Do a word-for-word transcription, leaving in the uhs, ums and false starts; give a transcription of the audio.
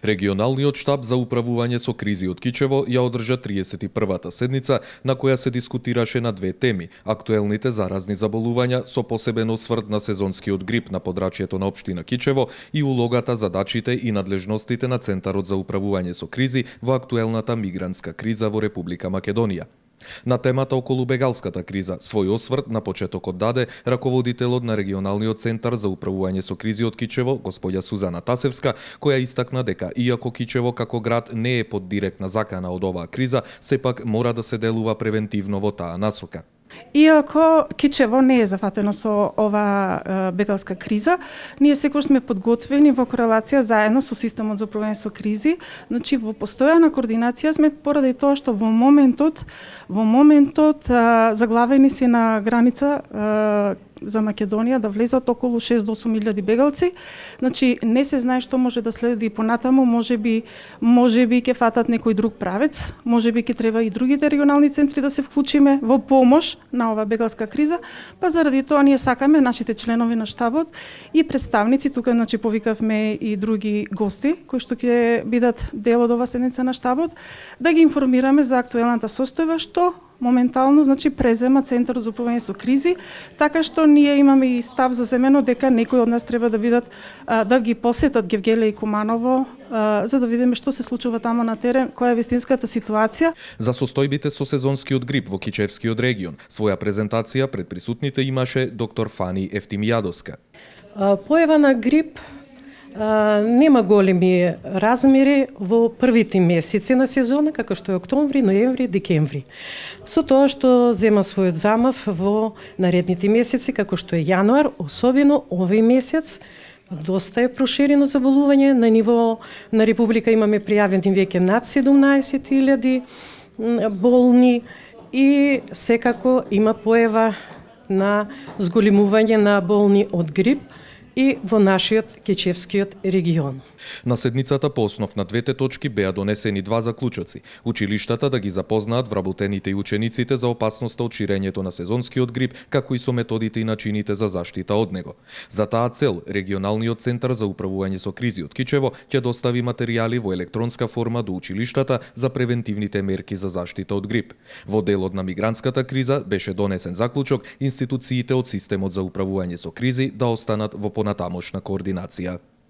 Регионалниот штаб за управување со кризи од Кичево ја одржа триесет и првата седница на која се дискутираше на две теми: актуелните заразни заболувања со посебен осврт на сезонскиот грип на подрачјето на општина Кичево и улогата, задачите и надлежностите на Центарот за управување со кризи во актуелната мигрантска криза во Република Македонија. На темата околу бегалската криза свој осврт на почетокот даде раководителот на регионалниот центар за управување со кризи од Кичево, господја Сузана Тасевска, која истакна дека иако Кичево како град не е под директна закана од оваа криза, сепак мора да се делува превентивно во таа насока. Иако Кичево не е зафатено со ова е, бегалска криза, ние секогаш сме подготвени во корелација заедно со системот за управување со кризи, значи во постојана координација сме поради тоа што во моментот во моментот е, заглавени си на граница е, за Македонија да влезат околу шест до осум илјади бегалци. Значи не се знае што може да следи понатаму, можеби можеби ќе фатат некој друг правец, можеби ќе треба и другите регионални центри да се вклучиме во помош на ова бегалска криза, па заради тоа ние сакаме нашите членови на штабот и представници, тука значи повикавме и други гости кои што ќе бидат дел од ова седница на штабот, да ги информираме за актуелната состојба што моментално значи презема Центарот за управување со кризи, така што ние имаме и став заземено дека некои од нас треба да бидат а, да ги посетат Гевгеле и Куманово, а, за да видиме што се случува таму на терен, која е вистинската ситуација. За состојбите со сезонскиот грип во Кичевскиот регион, своја презентација пред присутните имаше доктор Фани Ефтимијадовска. Појава на грип Uh, нема големи размери во првите месеци на сезона, како што е октомври, ноември, декември. Со тоа што зема својот замав во наредните месеци, како што е јануар, особено овој месец, доста е проширено заболување. На ниво на Република имаме пријавени веќе над седумнаесет илјади болни и секако има појава на зголемување на болни од грип и во нашиот Кичевскиот регион. На седницата по основ на двете точки беа донесени два заклучоци: училиштата да ги запознаат вработените и учениците за опасноста од ширењето на сезонскиот грип, како и со методите и начините за заштита од него. За таа цел, регионалниот центар за управување со кризи од Кичево ќе достави материјали во електронска форма до училиштата за превентивните мерки за заштита од грип. Во делот на мигрантската криза беше донесен заклучок институциите од системот за управување со кризи да останат во понатамошна координација.